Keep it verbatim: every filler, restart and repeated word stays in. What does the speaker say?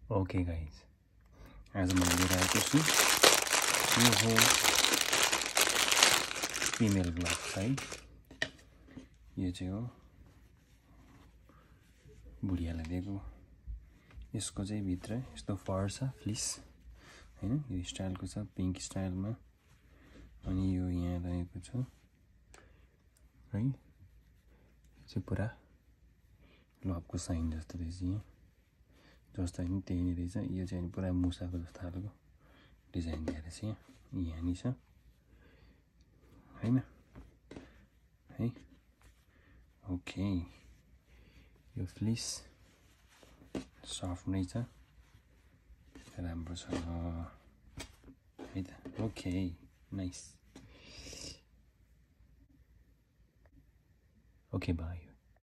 Okay guys, आज मैले लिएर आएको छु यो हो फिमेल ग्लोभ है। यो चाहिँ हो बुढियालाई दिएको। यसको चाहिँ भित्र यस्तो फर छ, फ्लिस हैन, यो स्टाइलको छ, पिङ्क स्टाइलमा। अनि यो यहाँ रहेको छ है, यो चाहिँ पुरा लभको साइन जस्तो रहेछ। यहाँ जस्तो नि त्यही नै रहेछ। यो चाहिँ पुरा मुसाको जस्तो खालको डिजाइन दिएर छ। यहाँ यहाँ नि छ हैन है। ओके, यो फ्लिस सफ्ट नै छ, राम्रो छ है त। Okay, nice. Okay, by.